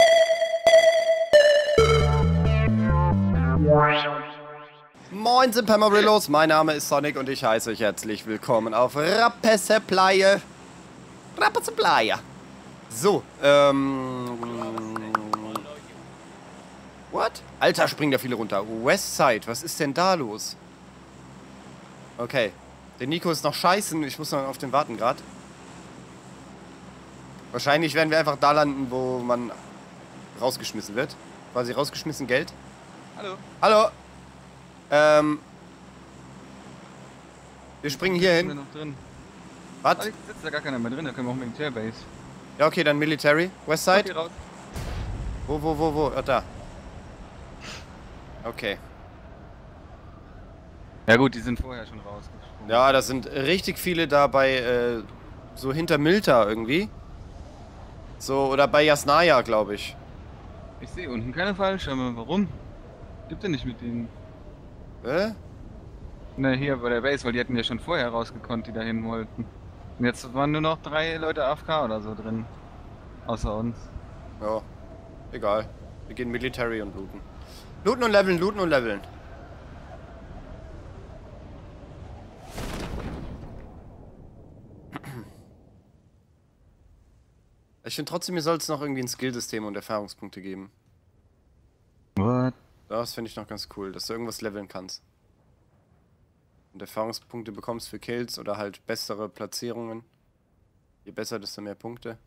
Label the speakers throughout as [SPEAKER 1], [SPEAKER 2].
[SPEAKER 1] Moin, sind Pamarillos, mein Name ist Sonic und ich heiße euch herzlich willkommen auf Rappeseplaya. Rappeseplaya. So, What? Alter, springen da viele runter. Westside, was ist denn da los? Okay, der Nico ist noch scheißen, ich muss noch auf den warten gerade. Wahrscheinlich werden wir einfach da landen, wo man rausgeschmissen wird. Quasi rausgeschmissen Geld.
[SPEAKER 2] Hallo.
[SPEAKER 1] Hallo. Wir springen hier hin.
[SPEAKER 2] Noch drin.
[SPEAKER 1] Was?
[SPEAKER 2] Da sitzt da gar keiner mehr drin, da können wir auch Militärbase.
[SPEAKER 1] Ja, okay, dann Military. Westside.
[SPEAKER 2] Okay, raus.
[SPEAKER 1] Wo? Ah, da. Okay.
[SPEAKER 2] Ja gut, die sind vorher schon rausgesprungen.
[SPEAKER 1] Ja, da sind richtig viele da bei, so hinter Milta irgendwie. So, oder bei Jasnaya, glaube ich.
[SPEAKER 2] Ich sehe unten keine Fallschirme. Warum? Gibt er nicht mit denen? Ne, hier bei der Base, weil die hätten ja schon vorher rausgekonnt, die dahin wollten. Und jetzt waren nur noch 3 Leute AFK oder so drin. Außer uns.
[SPEAKER 1] Ja, egal. Wir gehen Military und looten. Looten und leveln, looten und leveln. Ich finde trotzdem, mir soll es noch irgendwie ein Skillsystem und Erfahrungspunkte geben.
[SPEAKER 2] What?
[SPEAKER 1] Das finde ich noch ganz cool, dass du irgendwas leveln kannst. Und Erfahrungspunkte bekommst für Kills oder halt bessere Platzierungen. Je besser, desto mehr Punkte.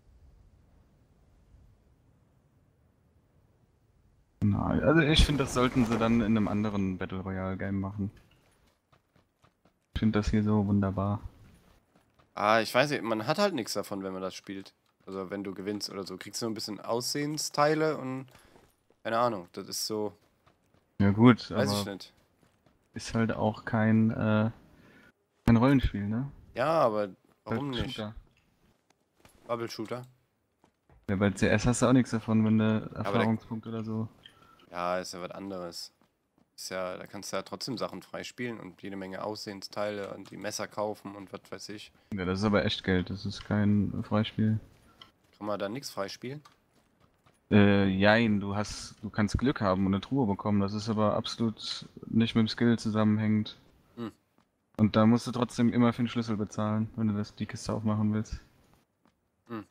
[SPEAKER 2] Nein, also ich finde, das sollten sie dann in einem anderen Battle Royale Game machen. Ich finde das hier so wunderbar.
[SPEAKER 1] Ah, ich weiß nicht, man hat halt nichts davon, wenn man das spielt. Also wenn du gewinnst oder so, kriegst du nur ein bisschen Aussehensteile und keine Ahnung, das ist so,
[SPEAKER 2] Ja gut,
[SPEAKER 1] weiß ich
[SPEAKER 2] aber
[SPEAKER 1] nicht.
[SPEAKER 2] ist halt auch kein Rollenspiel, ne?
[SPEAKER 1] Ja, aber warum
[SPEAKER 2] Halt
[SPEAKER 1] nicht?
[SPEAKER 2] Shooter.
[SPEAKER 1] Bubble Shooter?
[SPEAKER 2] Ja, bei CS hast du auch nichts davon, wenn du
[SPEAKER 1] der-
[SPEAKER 2] Erfahrungspunkte oder so.
[SPEAKER 1] Ja, ist ja was anderes. Ist ja, da kannst du ja trotzdem Sachen freispielen und jede Menge Aussehensteile und die Messer kaufen und was weiß ich.
[SPEAKER 2] Ja, das ist aber echt Geld, das ist kein Freispiel.
[SPEAKER 1] Kann man da nichts freispielen?
[SPEAKER 2] Jein, du kannst Glück haben und eine Truhe bekommen, das ist aber absolut nicht mit dem Skill zusammenhängend.
[SPEAKER 1] Hm.
[SPEAKER 2] Und da musst du trotzdem immer für den Schlüssel bezahlen, wenn du die Kiste aufmachen willst.
[SPEAKER 1] Hm.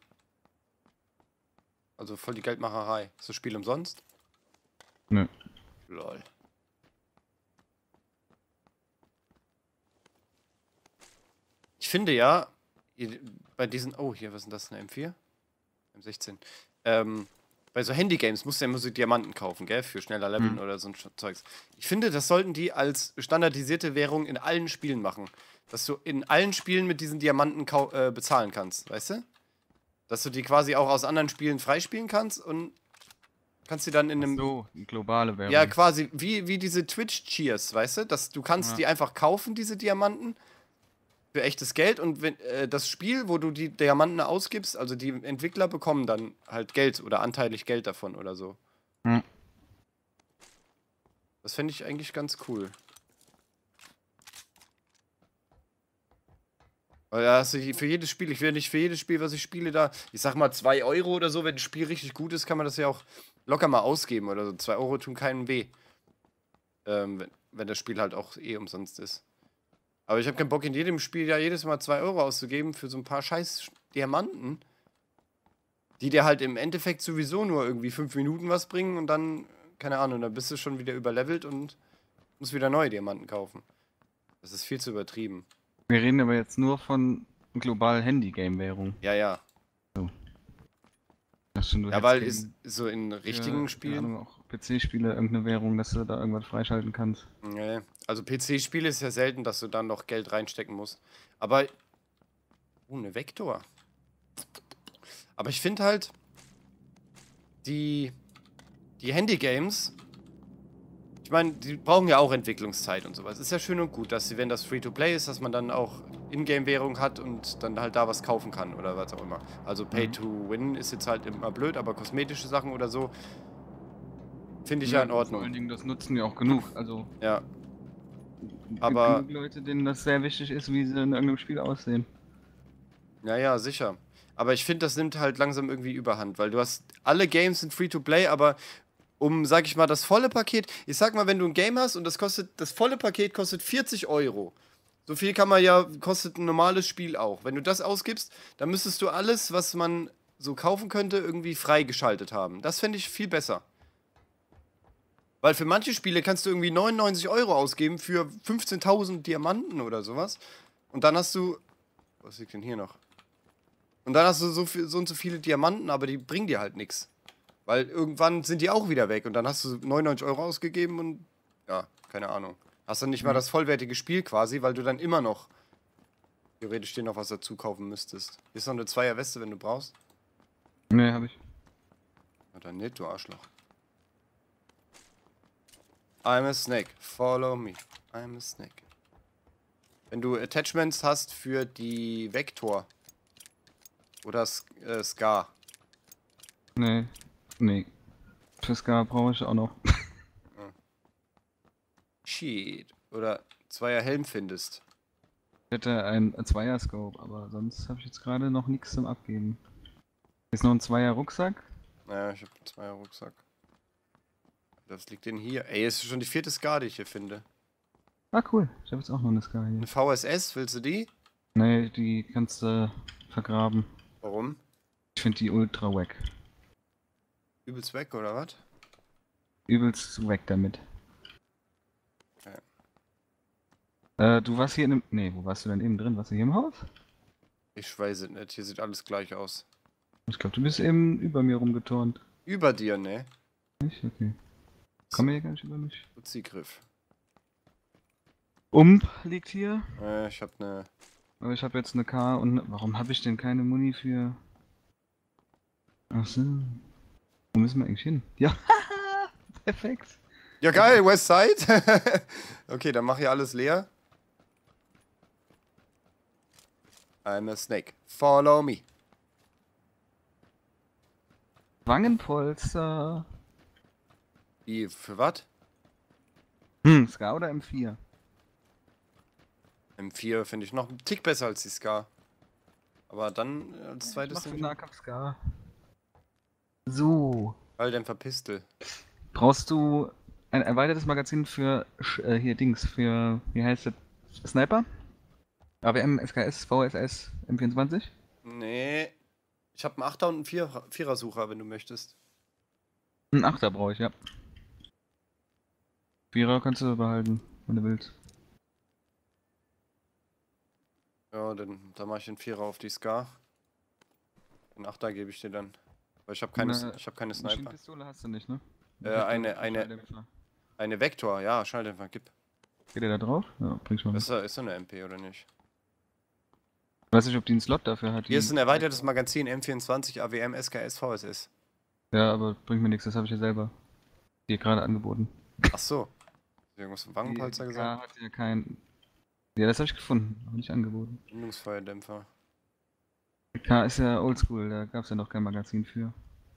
[SPEAKER 1] Also voll die Geldmacherei. Ist das Spiel umsonst?
[SPEAKER 2] Nö.
[SPEAKER 1] Lol. Ich finde ja, bei diesen, oh, hier, was ist denn das, eine M4? M16. Bei so Handygames musst du ja immer so Diamanten kaufen, gell, für schneller Leveln oder so ein Zeugs. Ich finde, das sollten die als standardisierte Währung in allen Spielen machen. Dass du in allen Spielen mit diesen Diamanten bezahlen kannst, weißt du? Dass du die quasi auch aus anderen Spielen freispielen kannst und kannst die dann in einem...
[SPEAKER 2] So, globale Währung.
[SPEAKER 1] Ja, quasi wie diese Twitch-Cheers, weißt du? Dass du kannst die einfach kaufen, diese Diamanten, für echtes Geld und wenn das Spiel, wo du die Diamanten ausgibst, also die Entwickler bekommen dann halt Geld oder anteilig Geld davon oder so.
[SPEAKER 2] Hm.
[SPEAKER 1] Das fände ich eigentlich ganz cool. Weil da hast du für jedes Spiel, ich will nicht für jedes Spiel, was ich spiele, da, ich sag mal 2 Euro oder so, wenn das Spiel richtig gut ist, kann man das ja auch locker mal ausgeben oder so. 2 Euro tun keinem weh. Wenn das Spiel halt auch eh umsonst ist. Aber ich habe keinen Bock, in jedem Spiel ja jedes Mal 2 Euro auszugeben für so ein paar scheiß Diamanten, die dir halt im Endeffekt sowieso nur irgendwie 5 Minuten was bringen und dann, keine Ahnung, dann bist du schon wieder überlevelt und musst wieder neue Diamanten kaufen. Das ist viel zu übertrieben.
[SPEAKER 2] Wir reden aber jetzt nur von global Handy-Game-Währung.
[SPEAKER 1] Ja, ja. Ja, weil ist so in richtigen Spielen.
[SPEAKER 2] Keine Ahnung, auch PC-Spiele irgendeine Währung, dass du da irgendwas freischalten kannst.
[SPEAKER 1] Nee. Also PC-Spiele ist ja selten, dass du dann noch Geld reinstecken musst. Aber. Eine Vektor. Aber ich finde halt. Die Handy-Games. Ich meine, die brauchen ja auch Entwicklungszeit und sowas. Ist ja schön und gut, dass sie, wenn das Free-to-Play ist, dass man dann auch Ingame-Währung hat und dann halt da was kaufen kann oder was auch immer. Also Pay-to-Win ist jetzt halt immer blöd, aber kosmetische Sachen oder so finde ich ja in Ordnung.
[SPEAKER 2] Vor allen Dingen, das nutzen ja auch genug. Also,
[SPEAKER 1] ja.
[SPEAKER 2] gibt
[SPEAKER 1] Aber
[SPEAKER 2] genug Leute, denen das sehr wichtig ist, wie sie in irgendeinem Spiel aussehen.
[SPEAKER 1] ja, sicher. Aber ich finde, das nimmt halt langsam irgendwie Überhand, weil du hast, alle Games sind Free-to-Play, aber sag ich mal, das volle Paket, ich sag mal, wenn du ein Game hast und das volle Paket kostet 40 Euro. So viel kostet ein normales Spiel auch. Wenn du das ausgibst, dann müsstest du alles, was man so kaufen könnte, irgendwie freigeschaltet haben. Das fände ich viel besser. Weil für manche Spiele kannst du irgendwie 99 Euro ausgeben für 15.000 Diamanten oder sowas. Und dann hast du. Was liegt denn hier noch? Und dann hast du so und so viele Diamanten, aber die bringen dir halt nichts. Weil irgendwann sind die auch wieder weg und dann hast du 99 Euro ausgegeben und. Ja, keine Ahnung. Hast dann nicht mal das vollwertige Spiel quasi, weil du dann immer noch theoretisch dir noch was dazu kaufen müsstest. Hier ist noch eine Zweier-Weste, wenn du brauchst.
[SPEAKER 2] Ne, hab ich.
[SPEAKER 1] Na dann nicht, du Arschloch. I'm a snake, follow me. I'm a snake. Wenn du Attachments hast für die Vektor oder Scar.
[SPEAKER 2] Nee. Nee. Für Scar brauche ich auch noch.
[SPEAKER 1] Shit. Oder Zweier Helm findest.
[SPEAKER 2] Ich hätte ein Zweier-Scope, aber sonst habe ich jetzt gerade noch nichts zum Abgeben. Ist noch ein Zweier-Rucksack?
[SPEAKER 1] Naja, ich habe einen Zweier Rucksack. Was liegt denn hier? Ey, es ist schon die 4. Scar, die ich hier finde.
[SPEAKER 2] Ah, cool. Ich habe jetzt auch noch eine Scar hier.
[SPEAKER 1] Eine VSS, willst du die?
[SPEAKER 2] Nee, die kannst du vergraben.
[SPEAKER 1] Warum?
[SPEAKER 2] Ich finde die ultra wack.
[SPEAKER 1] Übelst weg, oder was?
[SPEAKER 2] Übelst wack damit.
[SPEAKER 1] Okay.
[SPEAKER 2] Du warst hier in dem... Nee, wo warst du denn eben drin? Warst du hier im Haus?
[SPEAKER 1] Ich weiß es nicht, hier sieht alles gleich aus.
[SPEAKER 2] Ich glaube, du bist eben über mir rumgeturnt.
[SPEAKER 1] Über dir, ne?
[SPEAKER 2] Nicht? Okay. Komm hier gar nicht über mich.
[SPEAKER 1] Uzi-Griff.
[SPEAKER 2] Liegt hier.
[SPEAKER 1] Ich hab ne.
[SPEAKER 2] Aber ich habe jetzt eine K und... Warum habe ich denn keine Muni für... Ach so. Wo müssen wir eigentlich hin? Ja, perfekt.
[SPEAKER 1] Ja geil, Westside. Okay, dann mach ich alles leer. I'm a snake. Follow me.
[SPEAKER 2] Wangenpolster.
[SPEAKER 1] Wie, für was?
[SPEAKER 2] Scar oder M4?
[SPEAKER 1] M4 finde ich noch einen Tick besser als die Scar. Aber dann als zweites
[SPEAKER 2] Mach für
[SPEAKER 1] Ding.
[SPEAKER 2] Nahkampf Scar. So.
[SPEAKER 1] Schalldämpfer Pistol.
[SPEAKER 2] Brauchst du ein erweitertes Magazin für hier Dings, für, wie heißt das? Sniper? AWM, SKS, VSS, M24?
[SPEAKER 1] Nee. Ich habe einen 8er und einen Vierer-Sucher, wenn du möchtest.
[SPEAKER 2] Ein 8er brauche ich, ja. 4er kannst du behalten, wenn du willst.
[SPEAKER 1] Ja, dann mache ich den Vierer auf die Scar. Den 8er gebe ich dir dann. Weil ich habe keine Sniper.
[SPEAKER 2] Maschinenpistole hast du nicht, ne?
[SPEAKER 1] Eine Vektor, ja, Schalldämpfer, gib.
[SPEAKER 2] Geht der da drauf? Ja, bringst du mal mit.
[SPEAKER 1] Ist so eine MP oder nicht?
[SPEAKER 2] Ich weiß nicht, ob die einen Slot dafür hat.
[SPEAKER 1] Hier ist ein erweitertes Magazin M24 AWM SKS VSS.
[SPEAKER 2] Ja, aber bringt mir nichts, das habe ich ja selber. Dir gerade angeboten.
[SPEAKER 1] Ach so. Irgendwas vom Wangenpolster gesagt?
[SPEAKER 2] Hat ja kein. Ja, das habe ich gefunden, aber nicht angeboten.
[SPEAKER 1] Bindungsfeuerdämpfer.
[SPEAKER 2] Die K ist ja oldschool, da gab es ja noch kein Magazin für.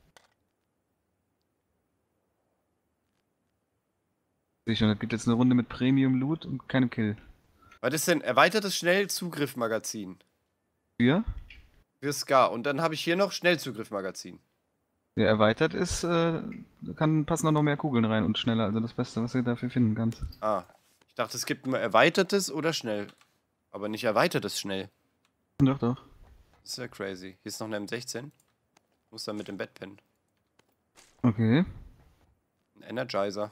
[SPEAKER 2] Sehe schon, es gibt jetzt eine Runde mit Premium Loot und keinem Kill.
[SPEAKER 1] Was ist denn erweitertes Schnellzugriff-Magazin?
[SPEAKER 2] Für?
[SPEAKER 1] Für Scar. Und dann habe ich hier noch Schnellzugriff-Magazin.
[SPEAKER 2] Der erweitert ist, passen auch noch mehr Kugeln rein und schneller, also das Beste, was du dafür finden kannst.
[SPEAKER 1] Ah. Ich dachte, es gibt nur erweitertes oder schnell. Aber nicht erweitertes schnell.
[SPEAKER 2] Doch, doch.
[SPEAKER 1] Das ist ja crazy. Hier ist noch eine M16. Muss dann mit dem Bett pennen.
[SPEAKER 2] Okay.
[SPEAKER 1] Ein Energizer.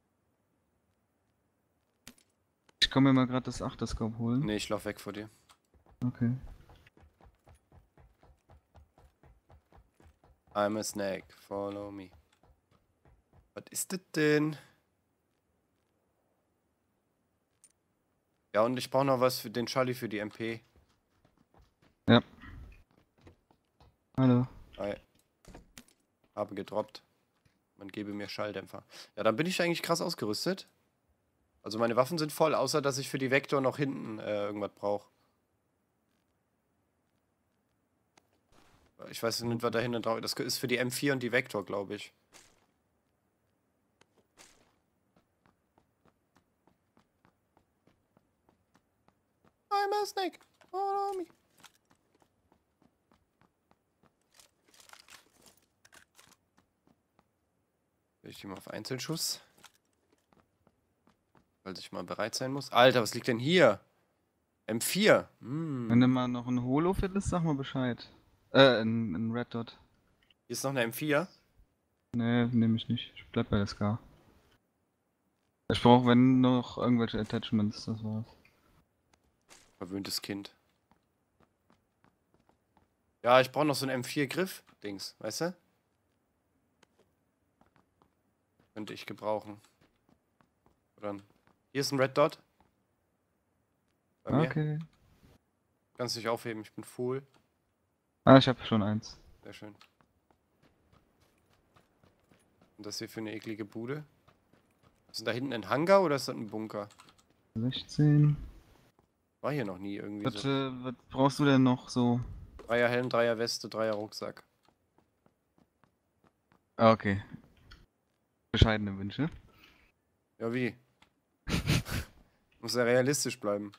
[SPEAKER 2] Ich komme mir mal gerade das Achterscope holen.
[SPEAKER 1] Nee, ich lauf weg vor dir.
[SPEAKER 2] Okay.
[SPEAKER 1] I'm a snake, follow me. Was ist das denn? Ja, und ich brauche noch was für den Charlie für die MP.
[SPEAKER 2] Ja. Hallo.
[SPEAKER 1] Hi. Habe gedroppt. Man gebe mir Schalldämpfer. Ja, dann bin ich eigentlich krass ausgerüstet. Also meine Waffen sind voll, außer dass ich für die Vektor noch hinten irgendwas brauche. Ich weiß nicht, was da hinten drauf ist. Das ist für die M4 und die Vektor, glaube ich. I'm a snake. Follow me. Will ich die mal auf Einzelschuss? Weil ich mal bereit sein muss. Alter, was liegt denn hier? M4.
[SPEAKER 2] Wenn du mal noch ein Holo findest, sag mal Bescheid. Ein Red Dot.
[SPEAKER 1] Hier ist noch eine M4.
[SPEAKER 2] Nee, nehme ich nicht. Ich bleib bei der Scar. Ich brauche, wenn noch irgendwelche Attachments, das war's.
[SPEAKER 1] Verwöhntes Kind. Ja, ich brauche noch so einen M4-Griff-Dings, weißt du? Könnte ich gebrauchen. Oder hier ist ein Red Dot. Bei mir.
[SPEAKER 2] Okay.
[SPEAKER 1] Kannst dich aufheben, ich bin full.
[SPEAKER 2] Ah, ich habe schon eins.
[SPEAKER 1] Sehr schön. Und das hier für eine eklige Bude? Ist denn da hinten ein Hangar oder ist das ein Bunker?
[SPEAKER 2] 16.
[SPEAKER 1] War hier noch nie irgendwie so.
[SPEAKER 2] Was brauchst du denn noch so?
[SPEAKER 1] 3er Helm, 3er Weste, 3er Rucksack.
[SPEAKER 2] Ah, okay. Bescheidene Wünsche.
[SPEAKER 1] Ja, wie? Muss ja realistisch bleiben.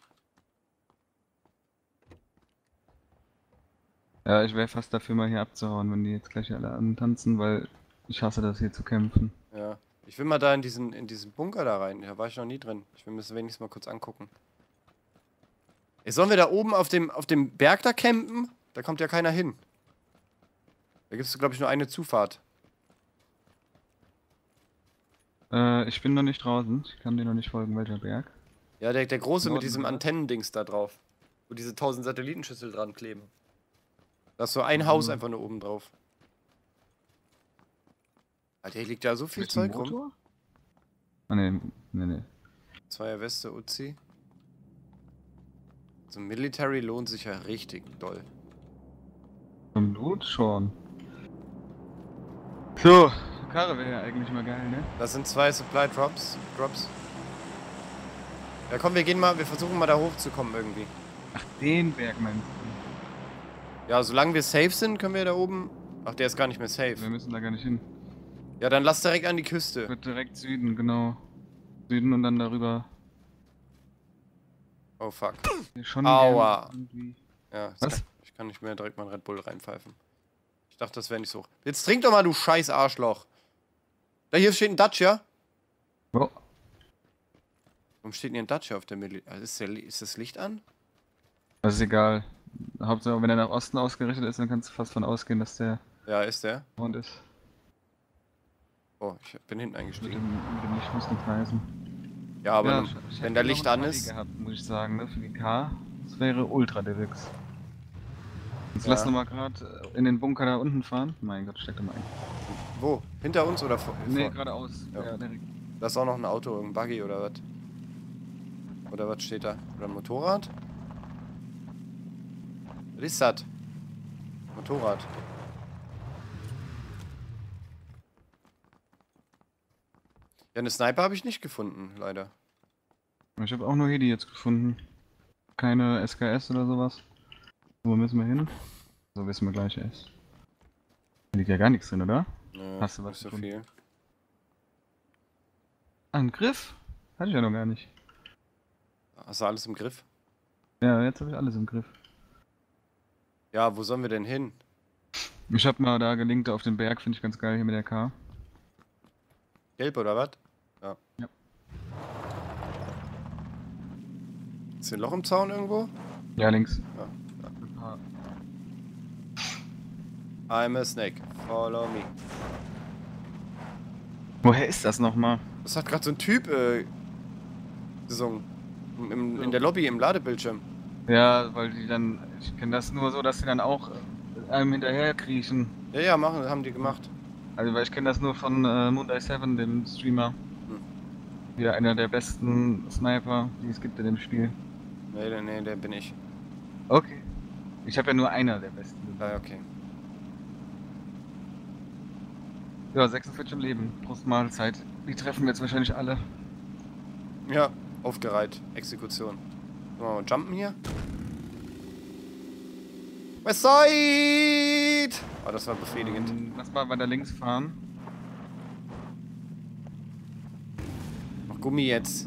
[SPEAKER 2] Ja, ich wäre fast dafür, mal hier abzuhauen, wenn die jetzt gleich alle antanzen, weil ich hasse das hier zu kämpfen.
[SPEAKER 1] Ja. Ich will mal da in diesen Bunker da rein. Da war ich noch nie drin. Ich will mir das wenigstens mal kurz angucken. Ey, sollen wir da oben auf dem Berg da campen? Da kommt ja keiner hin. Da gibt es, glaube ich, nur eine Zufahrt.
[SPEAKER 2] Ich bin noch nicht draußen. Ich kann dir noch nicht folgen, welcher Berg.
[SPEAKER 1] Ja, der große mit
[SPEAKER 2] Norden,
[SPEAKER 1] diesem
[SPEAKER 2] oder?
[SPEAKER 1] Antennendings da drauf. Wo diese 1000 Satellitenschüssel dran kleben. Da ist so ein Haus einfach nur oben drauf. Alter, hier liegt ja so viel
[SPEAKER 2] Mit dem
[SPEAKER 1] Zeug rum.
[SPEAKER 2] Motor? Ah, nee.
[SPEAKER 1] 2er Weste, Uzi. So Military lohnt sich ja richtig doll.
[SPEAKER 2] Vom Loot schon. So, Karre wäre ja eigentlich mal geil, ne?
[SPEAKER 1] Das sind 2 Supply Drops. Ja komm, wir versuchen mal da hochzukommen irgendwie.
[SPEAKER 2] Ach, den Berg meinst du?
[SPEAKER 1] Ja, solange wir safe sind, können wir da oben... Ach, der ist gar nicht mehr safe.
[SPEAKER 2] Wir müssen da gar nicht hin.
[SPEAKER 1] Ja, dann lass direkt an die Küste.
[SPEAKER 2] Wird direkt Süden, genau. Süden und dann darüber.
[SPEAKER 1] Oh, fuck.
[SPEAKER 2] Schon
[SPEAKER 1] Aua.
[SPEAKER 2] gerne irgendwie.
[SPEAKER 1] Ja,
[SPEAKER 2] Was?
[SPEAKER 1] ich kann nicht mehr direkt mal einen Red Bull reinpfeifen. Ich dachte, das wäre nicht so. Jetzt trink doch mal, du scheiß Arschloch. Da hier steht ein Dacia.
[SPEAKER 2] Oh.
[SPEAKER 1] Warum steht denn hier ein Dacia auf der ist das Licht an?
[SPEAKER 2] Das ist egal. Hauptsache, wenn er nach Osten ausgerichtet ist, dann kannst du fast von ausgehen, dass der
[SPEAKER 1] Ja, ist der.
[SPEAKER 2] Mond ist.
[SPEAKER 1] Oh, ich bin hinten
[SPEAKER 2] Mit
[SPEAKER 1] eingestiegen.
[SPEAKER 2] dem Licht muss nichts heißen.
[SPEAKER 1] Ja, aber
[SPEAKER 2] Ja,
[SPEAKER 1] wenn
[SPEAKER 2] hätte
[SPEAKER 1] der
[SPEAKER 2] noch
[SPEAKER 1] Licht
[SPEAKER 2] einen
[SPEAKER 1] an
[SPEAKER 2] Paddy
[SPEAKER 1] ist...
[SPEAKER 2] gehabt, muss ich sagen, ne? Für die K. Das wäre ultra deluxe. Jetzt
[SPEAKER 1] Ja.
[SPEAKER 2] lass noch mal gerade in den Bunker da unten fahren. Mein Gott, steck da mal ein.
[SPEAKER 1] Wo? Hinter uns oder vor?
[SPEAKER 2] Nee,
[SPEAKER 1] vor?
[SPEAKER 2] geradeaus.
[SPEAKER 1] Ja.
[SPEAKER 2] Ja, direkt.
[SPEAKER 1] Da ist auch noch ein Auto, ein Buggy oder was? Oder was steht da? Oder ein Motorrad? Was ist das? Motorrad. Ja, eine Sniper habe ich nicht gefunden, leider.
[SPEAKER 2] Ich habe auch nur Hedi jetzt gefunden. Keine SKS oder sowas. Wo müssen wir hin? So wissen wir gleich erst. Da liegt ja gar nichts drin, oder?
[SPEAKER 1] Nö,
[SPEAKER 2] Hast du was
[SPEAKER 1] nicht so
[SPEAKER 2] gefunden?
[SPEAKER 1] viel.
[SPEAKER 2] Ein Griff? Hatte ich ja noch gar nicht.
[SPEAKER 1] Hast du alles im Griff?
[SPEAKER 2] Ja, jetzt habe ich alles im Griff.
[SPEAKER 1] Ja, wo sollen wir denn hin?
[SPEAKER 2] Ich habe mal da gelinkt auf den Berg, finde ich ganz geil hier mit der K.
[SPEAKER 1] Gelb oder was? Ja.
[SPEAKER 2] Ja.
[SPEAKER 1] Ist hier ein Loch im Zaun irgendwo?
[SPEAKER 2] Ja, links.
[SPEAKER 1] Ja.
[SPEAKER 2] Ein paar.
[SPEAKER 1] I'm a snake. Follow me.
[SPEAKER 2] Woher ist das nochmal?
[SPEAKER 1] Das hat gerade so ein Typ gesungen. In der Lobby, im Ladebildschirm.
[SPEAKER 2] Ja, weil die dann, ich kenne das nur so, dass sie dann auch einem hinterher kriechen.
[SPEAKER 1] Ja, ja, haben die gemacht.
[SPEAKER 2] Also, weil ich kenne das nur von Moonday7, dem Streamer. Wieder einer der besten Sniper, die es gibt in dem Spiel.
[SPEAKER 1] Nee, der bin ich.
[SPEAKER 2] Okay. Ich habe ja nur einer der besten.
[SPEAKER 1] Ja, okay.
[SPEAKER 2] Ja, 46 im Leben. Prost Mahlzeit. Die treffen wir jetzt wahrscheinlich alle.
[SPEAKER 1] Ja, aufgereiht. Exekution. Wollen wir mal jumpen hier? Westside! Oh, das war befriedigend.
[SPEAKER 2] Lass mal weiter links fahren.
[SPEAKER 1] Noch Gummi jetzt.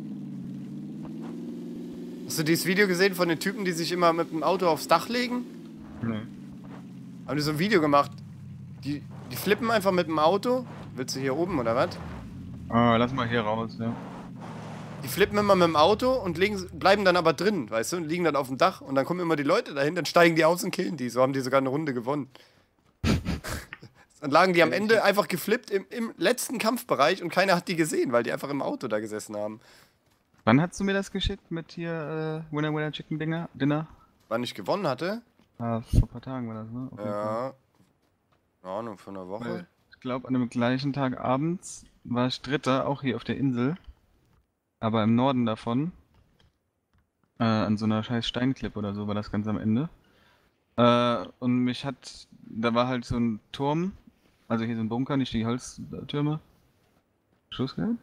[SPEAKER 1] Hast du dieses Video gesehen von den Typen, die sich immer mit dem Auto aufs Dach legen?
[SPEAKER 2] Nee.
[SPEAKER 1] Haben die so ein Video gemacht. Die flippen einfach mit dem Auto Willst du hier oben oder was?
[SPEAKER 2] Lass mal hier raus, ja.
[SPEAKER 1] Die flippen immer mit dem Auto und bleiben dann aber drin, weißt du, und liegen dann auf dem Dach und dann kommen immer die Leute dahin, dann steigen die aus und killen die. So haben die sogar eine Runde gewonnen. Dann lagen die am Ende einfach geflippt im letzten Kampfbereich und keiner hat die gesehen, weil die einfach im Auto da gesessen haben.
[SPEAKER 2] Wann hast du mir das geschickt mit hier Winner Winner Chicken Dinner?
[SPEAKER 1] Wann ich gewonnen hatte?
[SPEAKER 2] Vor ein paar Tagen war das, ne? Auf jeden Fall.
[SPEAKER 1] Ja. Keine Ahnung, von einer Woche.
[SPEAKER 2] Weil ich glaube, an dem gleichen Tag abends war ich Dritter, auch hier auf der Insel. Aber im Norden davon. An so einer scheiß Steinklippe oder so war das ganz am Ende. Und da war halt so ein Turm, also hier so ein Bunker, nicht die Holztürme. Schuss gehört?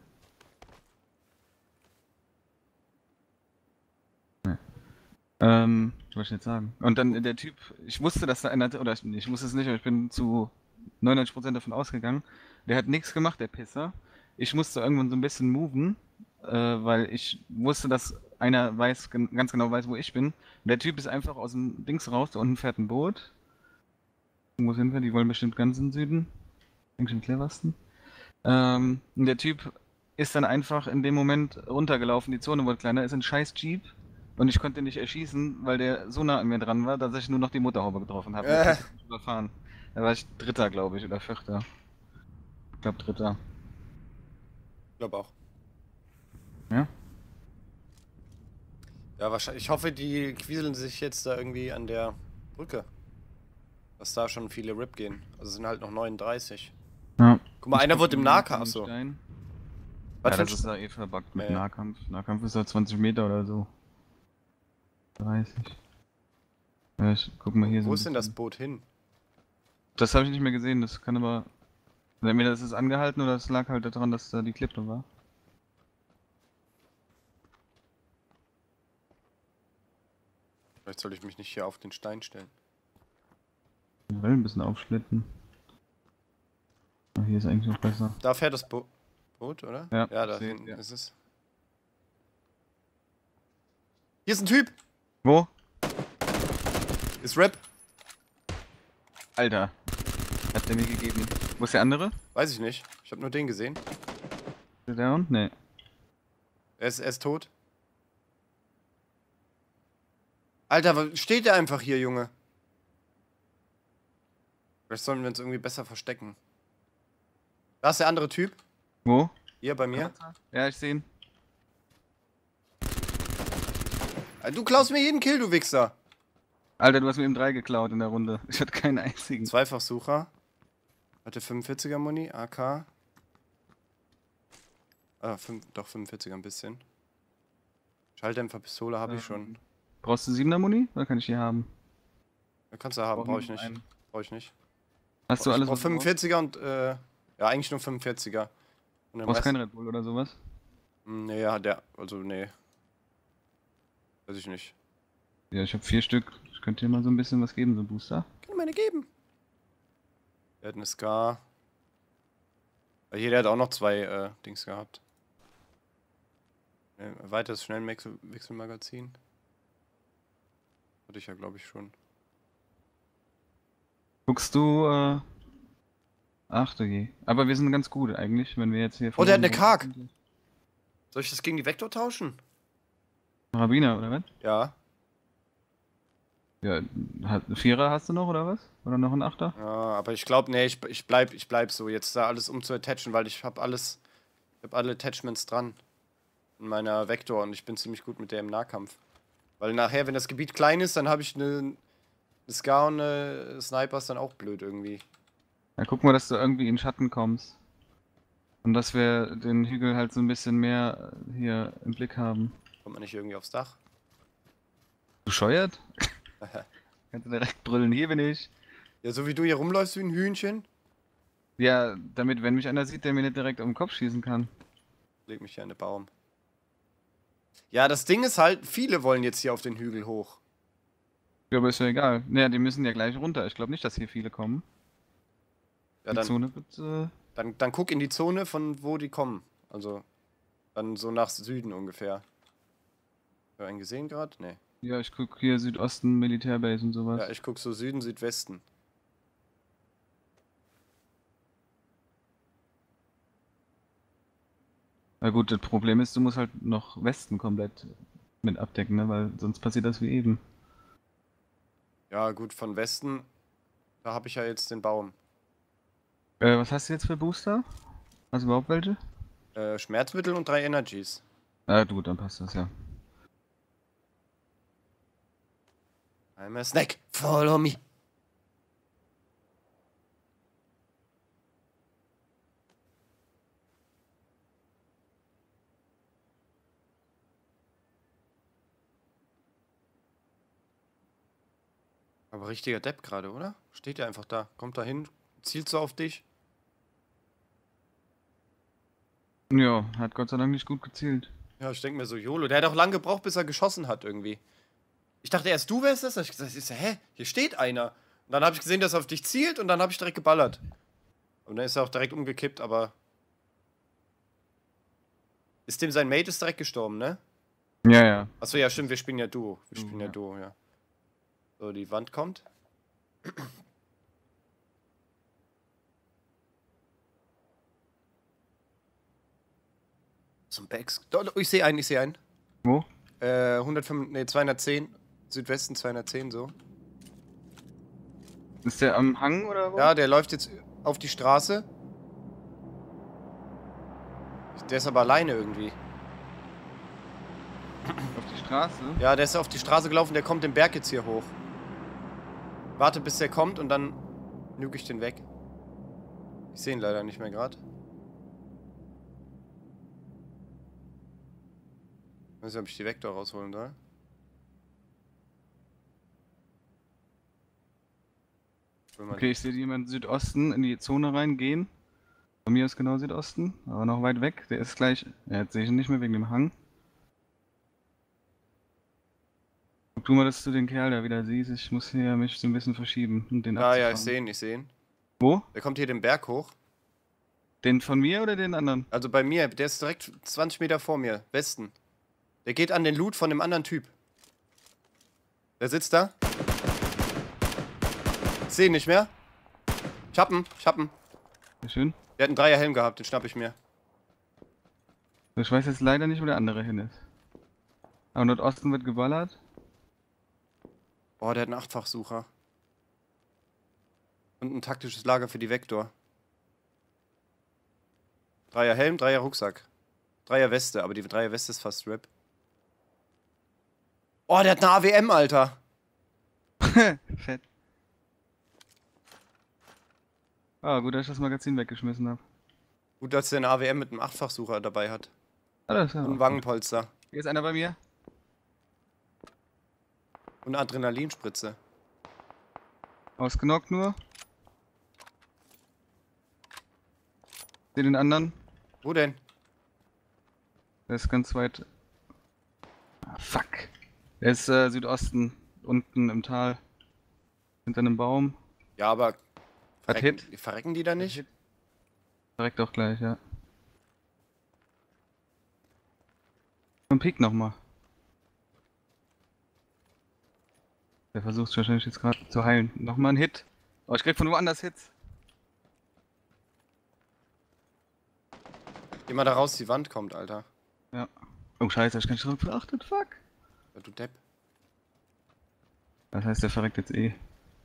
[SPEAKER 2] Nee. Was wollte ich jetzt sagen? Und dann der Typ, ich wusste, dass da einer, oder ich wusste es nicht, aber ich bin zu 99% davon ausgegangen. Der hat nichts gemacht, der Pisser. Ich musste irgendwann so ein bisschen moven, weil ich wusste, dass einer ganz genau weiß, wo ich bin. Und der Typ ist einfach aus dem Dings raus, da unten fährt ein Boot. Wo sind wir? Die wollen bestimmt ganz in den Süden. Eigentlich im cleversten. Und der Typ ist dann einfach in dem Moment runtergelaufen, die Zone wurde kleiner, ist ein scheiß Jeep. Und ich konnte ihn nicht erschießen, weil der so nah an mir dran war, dass ich nur noch die Motorhaube getroffen habe. Ich konnte nicht überfahren. Da war ich Dritter, glaube ich, oder Vierter. Ich glaube Dritter.
[SPEAKER 1] Ich glaube auch.
[SPEAKER 2] Ja?
[SPEAKER 1] Ja, wahrscheinlich. Ich hoffe, die quieseln sich jetzt da irgendwie an der Brücke. Dass da schon viele RIP gehen. Also es sind halt noch 39.
[SPEAKER 2] Ja.
[SPEAKER 1] Guck mal, einer wurde im Nahkampf. Achso.
[SPEAKER 2] Ja,
[SPEAKER 1] Was
[SPEAKER 2] das ist da eh verbuggt mit
[SPEAKER 1] Ja.
[SPEAKER 2] Nahkampf. Nahkampf ist da 20 Meter oder so. 30. Ja, guck mal hier so.
[SPEAKER 1] Wo
[SPEAKER 2] ein
[SPEAKER 1] ist denn das
[SPEAKER 2] bisschen.
[SPEAKER 1] Boot hin?
[SPEAKER 2] Das habe ich nicht mehr gesehen, das kann aber. Entweder das ist angehalten oder es lag halt daran, dass da die Klippe war.
[SPEAKER 1] Vielleicht soll ich mich nicht hier auf den Stein stellen.
[SPEAKER 2] Die Wellen ein bisschen aufschlitten. Ah, hier ist eigentlich noch besser.
[SPEAKER 1] Da fährt das Boot, oder?
[SPEAKER 2] Ja,
[SPEAKER 1] Ja, da
[SPEAKER 2] seht,
[SPEAKER 1] hinten
[SPEAKER 2] ja.
[SPEAKER 1] ist es. Hier ist ein Typ!
[SPEAKER 2] Wo?
[SPEAKER 1] Ist RIP?
[SPEAKER 2] Alter. Hat der mir gegeben. Wo ist der andere?
[SPEAKER 1] Weiß ich nicht. Ich habe nur den gesehen.
[SPEAKER 2] Ist der down? Nee.
[SPEAKER 1] Er ist tot. Alter, steht der einfach hier, Junge? Vielleicht sollen wir uns irgendwie besser verstecken. Da ist der andere Typ.
[SPEAKER 2] Wo?
[SPEAKER 1] Hier bei mir.
[SPEAKER 2] Ja, ich sehe ihn.
[SPEAKER 1] Du klaust mir jeden Kill, du Wichser.
[SPEAKER 2] Alter, du hast mir eben 3 geklaut in der Runde. Ich hatte keinen einzigen.
[SPEAKER 1] Zweifachsucher. Hatte 45er Muni, AK. Doch 45er ein bisschen. Schalldämpfer-Pistole habe ich schon.
[SPEAKER 2] Brauchst du 7er Muni? Oder kann ich die haben?
[SPEAKER 1] Kannst du haben, brauche ich
[SPEAKER 2] nur
[SPEAKER 1] nicht.
[SPEAKER 2] einen.
[SPEAKER 1] Brauche ich nicht.
[SPEAKER 2] Hast du
[SPEAKER 1] Ich
[SPEAKER 2] alles?
[SPEAKER 1] brauch
[SPEAKER 2] was du brauchst?
[SPEAKER 1] 45er und, ja, eigentlich nur 45er. Und den
[SPEAKER 2] Brauchst
[SPEAKER 1] Rest-
[SPEAKER 2] kein Red Bull oder sowas?
[SPEAKER 1] Nee, nee. Weiß ich nicht.
[SPEAKER 2] Ja, ich habe 4 Stück. Ich könnte dir mal so ein bisschen was geben, so ein Booster.
[SPEAKER 1] Kann mir eine geben. Der hat eine Scar. Hier, der hat auch noch 2 Dings gehabt. Weiteres Schnellwechselmagazin. Hatte ich ja, glaube ich, schon.
[SPEAKER 2] Guckst du, ach du je. Aber wir sind ganz gut eigentlich, wenn wir jetzt hier...
[SPEAKER 1] Oh, der hat eine Karg. Soll ich das gegen die Vektor tauschen?
[SPEAKER 2] Karabiner, oder was?
[SPEAKER 1] Ja.
[SPEAKER 2] Ja, einen Vierer hast du noch, oder was? Oder noch einen Achter?
[SPEAKER 1] Ja, aber ich glaube, nee, ich bleib so, jetzt da alles umzuattachen, weil ich habe alle Attachments dran. In meiner Vektor und ich bin ziemlich gut mit der im Nahkampf. Weil nachher, wenn das Gebiet klein ist, dann habe ich eine Scar und eine Sniper, ist dann auch blöd irgendwie.
[SPEAKER 2] Ja, guck mal, dass du irgendwie in Schatten kommst. Und dass wir den Hügel halt so ein bisschen mehr hier im Blick haben.
[SPEAKER 1] Kommt man nicht irgendwie aufs Dach?
[SPEAKER 2] Bescheuert? Kannst du direkt brüllen, hier bin ich.
[SPEAKER 1] Ja, so wie du hier rumläufst wie ein Hühnchen.
[SPEAKER 2] Ja, damit, wenn mich einer sieht, der mir nicht direkt um den Kopf schießen kann.
[SPEAKER 1] Leg mich hier an den Baum. Ja, das Ding ist halt, viele wollen jetzt hier auf den Hügel hoch.
[SPEAKER 2] Ja, aber ist ja egal. Naja, die müssen ja gleich runter. Ich glaube nicht, dass hier viele kommen.
[SPEAKER 1] Ja,
[SPEAKER 2] Die Zone wird,
[SPEAKER 1] dann guck in die Zone, von wo die kommen. Also, dann so nach Süden ungefähr. Hast du einen gesehen gerade? Nee.
[SPEAKER 2] ja, ich guck hier Südosten, Militärbase und sowas.
[SPEAKER 1] Ja, ich guck so Süden, Südwesten.
[SPEAKER 2] Na gut, das Problem ist, du musst halt noch Westen komplett mit abdecken, ne? Weil sonst passiert das wie eben.
[SPEAKER 1] Ja, gut, von Westen, da habe ich ja jetzt den Baum.
[SPEAKER 2] Was hast du jetzt für Booster? Hast du überhaupt welche?
[SPEAKER 1] Schmerzmittel und 3 Energies.
[SPEAKER 2] Ah, gut, dann passt das ja.
[SPEAKER 1] I'm a snack, follow me. Aber richtiger Depp gerade, oder? Steht ja einfach da. Kommt da hin, zielt so auf dich.
[SPEAKER 2] Ja, hat Gott sei Dank nicht gut gezielt.
[SPEAKER 1] Ja, ich denke mir so, YOLO. Der hat auch lange gebraucht, bis er geschossen hat irgendwie. Ich dachte erst, du wärst das. Ich gesagt, hä? Hier steht einer. Und dann habe ich gesehen, dass er auf dich zielt und dann habe ich direkt geballert. Und dann ist er auch direkt umgekippt, aber... Ist dem sein Mate ist direkt gestorben, ne?
[SPEAKER 2] Ja, ja.
[SPEAKER 1] Achso, ja, stimmt, wir spielen ja Duo. Wir
[SPEAKER 2] Duo,
[SPEAKER 1] spielen ja
[SPEAKER 2] ja.
[SPEAKER 1] Duo, ja. So, die Wand kommt. Zum Backs. Oh, ich sehe einen, ich sehe einen.
[SPEAKER 2] Wo?
[SPEAKER 1] 105, nee, 210. Südwesten 210, so.
[SPEAKER 2] Ist der am Hang oder wo?
[SPEAKER 1] Ja, der läuft jetzt auf die Straße. Der ist aber alleine irgendwie.
[SPEAKER 2] Auf die Straße?
[SPEAKER 1] Ja, der ist auf die Straße gelaufen, der kommt den Berg jetzt hier hoch. Warte, bis der kommt und dann nuke ich den weg. Ich sehe ihn leider nicht mehr gerade. Ich weiß nicht, ob ich die Vektor rausholen soll.
[SPEAKER 2] Okay, ich sehe jemanden Südosten in die Zone reingehen. Von mir ist genau Südosten, aber noch weit weg. Der ist gleich. Ja, jetzt sehe ich ihn nicht mehr wegen dem Hang. Guck du mal, dass du den Kerl da wieder siehst. Ich muss hier mich so ein bisschen verschieben und den
[SPEAKER 1] Ja, ja, ich
[SPEAKER 2] abzufangen.
[SPEAKER 1] sehe ihn, ich sehe ihn.
[SPEAKER 2] Wo?
[SPEAKER 1] Der kommt hier den Berg hoch.
[SPEAKER 2] Den von mir oder den anderen?
[SPEAKER 1] Also bei mir, der ist direkt 20 Meter vor mir, Westen. Der geht an den Loot von dem anderen Typ. Der sitzt da. Ich sehe ihn nicht mehr. Ich hab ihn, ich hab ihn.
[SPEAKER 2] Sehr schön.
[SPEAKER 1] Der hat einen Dreierhelm gehabt, den schnapp ich mir.
[SPEAKER 2] Ich weiß jetzt leider nicht, wo der andere hin ist. Aber Nordosten wird geballert.
[SPEAKER 1] Boah, der hat einen Achtfachsucher. Und ein taktisches Lager für die Vektor. Dreier Helm, Dreier Rucksack. Dreier Weste, aber die Dreier Weste ist fast RIP. Oh, der hat eine AWM, Alter.
[SPEAKER 2] Fett. Ah, gut, dass ich das Magazin weggeschmissen habe.
[SPEAKER 1] Gut, dass der eine AWM mit einem Achtfachsucher dabei hat.
[SPEAKER 2] Ah, das ist ja
[SPEAKER 1] Und
[SPEAKER 2] auch
[SPEAKER 1] ein
[SPEAKER 2] gut.
[SPEAKER 1] Wangenpolster.
[SPEAKER 2] Hier ist einer bei mir.
[SPEAKER 1] Und eine Adrenalinspritze.
[SPEAKER 2] Ausgenockt nur. Sehe den anderen.
[SPEAKER 1] Wo denn?
[SPEAKER 2] Der ist ganz weit. Ah, fuck. Der ist Südosten, unten im Tal. Hinter einem Baum.
[SPEAKER 1] Ja, aber
[SPEAKER 2] Hat Hit.
[SPEAKER 1] verrecken die da nicht?
[SPEAKER 2] Direkt auch gleich, ja. Und Peak nochmal. Der versucht wahrscheinlich jetzt gerade zu heilen. Nochmal ein Hit. Oh, ich krieg von woanders Hits.
[SPEAKER 1] Geh mal da raus, die Wand kommt, Alter.
[SPEAKER 2] Ja. Oh scheiße, ich kann nicht drauf beachtet, fuck.
[SPEAKER 1] Ja, du Depp.
[SPEAKER 2] Das heißt, der verreckt jetzt eh.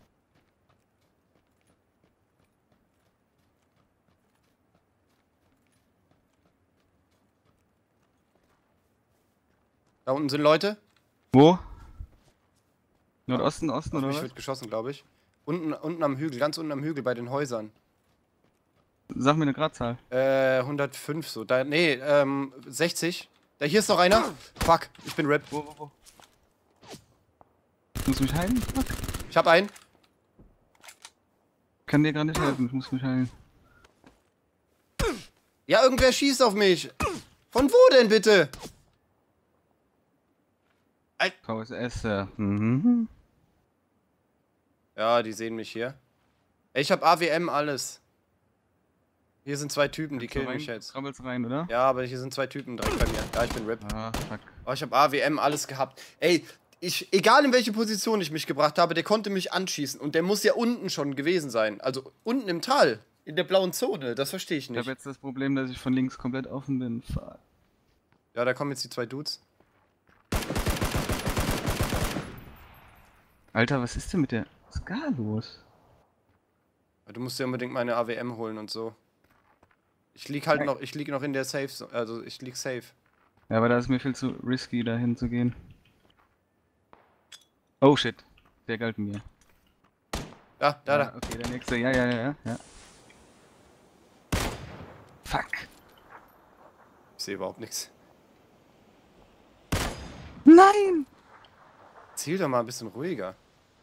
[SPEAKER 1] Da unten sind Leute.
[SPEAKER 2] Wo? Nordosten, Osten
[SPEAKER 1] Auf
[SPEAKER 2] oder
[SPEAKER 1] mich
[SPEAKER 2] was?
[SPEAKER 1] wird geschossen, glaube ich. Unten am Hügel, ganz unten am Hügel bei den Häusern.
[SPEAKER 2] Sag mir eine Gradzahl.
[SPEAKER 1] 105 so. Da, nee, 60. Da hier ist noch einer. Fuck, ich bin RIP.
[SPEAKER 2] Wo? Ich muss mich heilen? Fuck.
[SPEAKER 1] Ich hab einen.
[SPEAKER 2] Kann dir gerade nicht helfen, ich muss mich heilen.
[SPEAKER 1] Ja, irgendwer schießt auf mich. Von wo denn bitte?
[SPEAKER 2] VSS, ja. Mhm.
[SPEAKER 1] Ja, die sehen mich hier. Ey, ich hab AWM alles. Hier sind zwei Typen, die killen mich jetzt.
[SPEAKER 2] Krabbelst rein, oder?
[SPEAKER 1] Ja, aber hier sind zwei Typen direkt bei mir. Ja, ich bin RIP.
[SPEAKER 2] Ah, fuck.
[SPEAKER 1] Oh, ich hab AWM alles gehabt. Ey, egal in welche Position ich mich gebracht habe, der konnte mich anschießen. Und der muss ja unten schon gewesen sein. Also unten im Tal. in der blauen Zone? Das verstehe ich
[SPEAKER 2] Ich habe
[SPEAKER 1] nicht.
[SPEAKER 2] jetzt das Problem, dass ich von links komplett offen bin. Fuck.
[SPEAKER 1] Ja, da kommen jetzt die 2 Dudes.
[SPEAKER 2] Alter, was ist denn mit der Ska los?
[SPEAKER 1] Du musst dir unbedingt meine AWM holen und so. Ich lieg halt noch, ich lieg noch in der Safe, also ich lieg safe.
[SPEAKER 2] Ja, aber da ist mir viel zu risky, dahin zu gehen. Oh shit, der galt mir.
[SPEAKER 1] Da.
[SPEAKER 2] Okay, der nächste, ja. Fuck.
[SPEAKER 1] Ich sehe überhaupt nichts.
[SPEAKER 2] Nein!
[SPEAKER 1] Ziel doch mal ein bisschen ruhiger.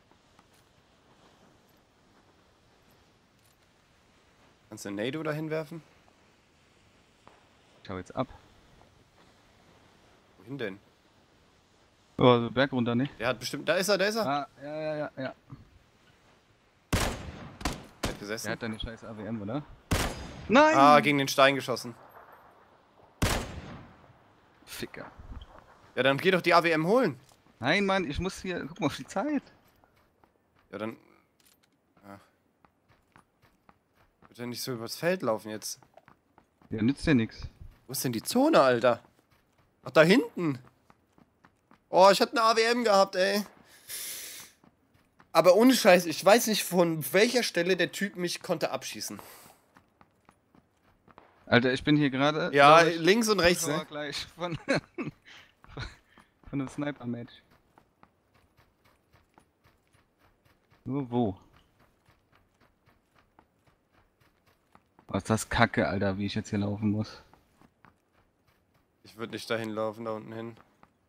[SPEAKER 1] Kannst du einen Nado da hinwerfen?
[SPEAKER 2] Schau jetzt ab.
[SPEAKER 1] Wohin denn?
[SPEAKER 2] Oh, also Berg runter, ne?
[SPEAKER 1] Der hat bestimmt. Da ist er.
[SPEAKER 2] Ah, ja.
[SPEAKER 1] Der hat gesessen.
[SPEAKER 2] Der hat deine scheiß AWM, oder? Nein!
[SPEAKER 1] Ah, gegen den Stein geschossen.
[SPEAKER 2] Ficker.
[SPEAKER 1] Ja, dann geh doch die AWM holen.
[SPEAKER 2] Nein, Mann, ich muss hier. Guck mal auf die Zeit.
[SPEAKER 1] Ja, dann. Ja. Wird ja nicht so übers Feld laufen jetzt.
[SPEAKER 2] Ja, nützt ja nichts.
[SPEAKER 1] Wo ist denn die Zone, Alter? Ach, da hinten. Oh, ich hatte eine AWM gehabt, ey. Aber ohne Scheiß, ich weiß nicht, von welcher Stelle der Typ mich konnte abschießen.
[SPEAKER 2] Alter, ich bin hier gerade.
[SPEAKER 1] Ja, links und rechts, ne?
[SPEAKER 2] Gleich von einem Sniper-Match. Nur wo? Was ist das Kacke, Alter, wie ich jetzt hier laufen muss.
[SPEAKER 1] Ich würde nicht dahin laufen, da unten hin.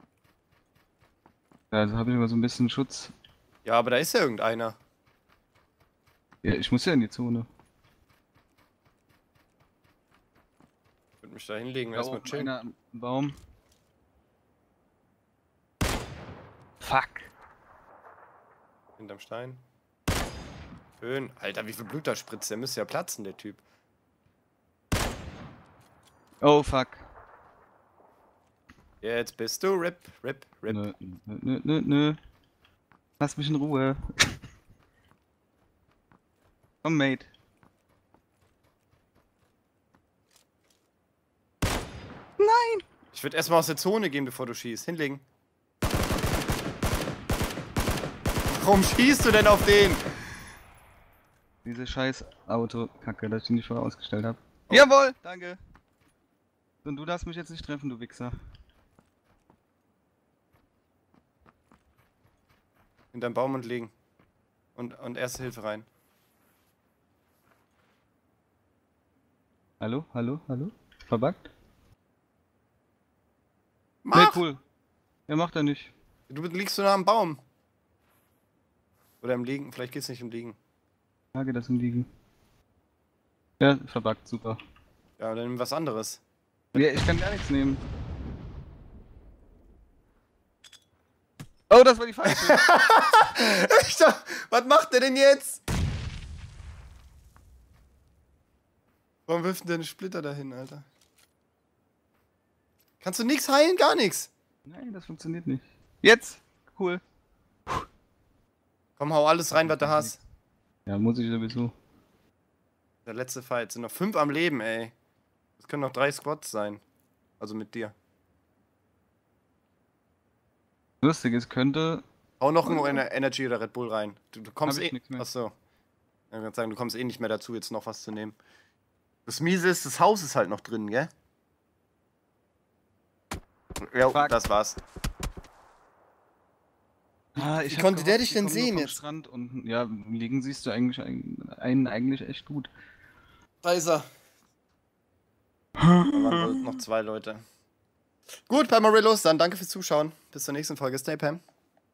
[SPEAKER 2] Ja, also habe ich immer so ein bisschen Schutz.
[SPEAKER 1] Ja, aber da ist ja irgendeiner.
[SPEAKER 2] Ja, ich muss ja in die Zone.
[SPEAKER 1] Ich würde mich da hinlegen,
[SPEAKER 2] Da
[SPEAKER 1] erstmal
[SPEAKER 2] oben
[SPEAKER 1] chillen.
[SPEAKER 2] einer am Baum. Fuck.
[SPEAKER 1] Hinterm Stein. Schön. Alter, wie viel Blut da spritzt. Der müsste ja platzen, der Typ.
[SPEAKER 2] Oh fuck.
[SPEAKER 1] Jetzt bist du RIP.
[SPEAKER 2] Nö. Lass mich in Ruhe. Komm, Mate. Nein!
[SPEAKER 1] Ich würde erstmal aus der Zone gehen, bevor du schießt. Hinlegen. Warum schießt du denn auf den?
[SPEAKER 2] Diese scheiß Auto-Kacke, dass ich ihn nicht vorher ausgestellt habe. Oh. Jawohl! Danke! Und du darfst mich jetzt nicht treffen, du Wichser.
[SPEAKER 1] Hinterm Baum und legen. Und Erste Hilfe rein.
[SPEAKER 2] Hallo? Verbuggt?
[SPEAKER 1] Mach!
[SPEAKER 2] Nee, cool. Ja, macht er nicht.
[SPEAKER 1] Du liegst so nah am Baum. Oder im Liegen. Vielleicht geht's nicht im Liegen.
[SPEAKER 2] Ja, geht das im Liegen. Ja, verbuggt, super.
[SPEAKER 1] Ja, dann nimm was anderes.
[SPEAKER 2] Ja, ich kann gar nichts nehmen. Oh, das war die falsche.
[SPEAKER 1] Ich dachte, was macht der denn jetzt? Warum wirft denn der einen Splitter dahin, Alter? Kannst du nichts heilen? Gar nichts.
[SPEAKER 2] Nein, das funktioniert nicht. Jetzt! Cool.
[SPEAKER 1] Komm, hau alles rein, was du hast.
[SPEAKER 2] Ja, muss ich sowieso.
[SPEAKER 1] Der letzte Fight. Sind noch 5 am Leben, ey. Das können noch 3 Squads sein. Also mit dir.
[SPEAKER 2] Lustig, es könnte.
[SPEAKER 1] Hau noch ein Energy oder Red Bull rein. Du kommst
[SPEAKER 2] Hab ich
[SPEAKER 1] eh.
[SPEAKER 2] nix mehr.
[SPEAKER 1] Achso. Ich würde sagen, du kommst eh nicht mehr dazu, jetzt noch was zu nehmen. Das Miese ist, das Haus ist halt noch drin, gell? Ja,
[SPEAKER 2] Fuck.
[SPEAKER 1] das war's.
[SPEAKER 2] Ich
[SPEAKER 1] Wie konnte
[SPEAKER 2] hab
[SPEAKER 1] der
[SPEAKER 2] gehofft,
[SPEAKER 1] dich
[SPEAKER 2] die
[SPEAKER 1] denn
[SPEAKER 2] kommen nur
[SPEAKER 1] sehen
[SPEAKER 2] vom
[SPEAKER 1] jetzt?
[SPEAKER 2] Strand und ja, liegen siehst du eigentlich einen eigentlich echt gut.
[SPEAKER 1] Da ist er. Da waren noch 2 Leute. Gut, Pamarillos, dann danke fürs Zuschauen. Bis zur nächsten Folge. Stay Pam.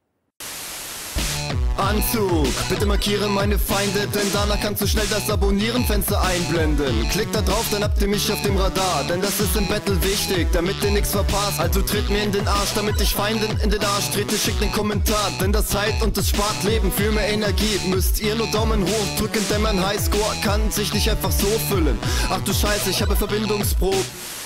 [SPEAKER 1] Anzug, bitte markiere meine Feinde, denn danach kannst du schnell das Abonnieren-Fenster einblenden. Klick da drauf, dann habt ihr mich auf dem Radar, denn das ist im Battle wichtig, damit ihr nichts verpasst. Also tritt mir in den Arsch, damit ich Feinden in den Arsch trete, schickt den Kommentar, denn das heilt und es spart Leben. Für mehr Energie müsst ihr nur Daumen hoch drücken, denn mein Highscore kann sich nicht einfach so füllen. Ach du Scheiße, ich habe Verbindungsprobe.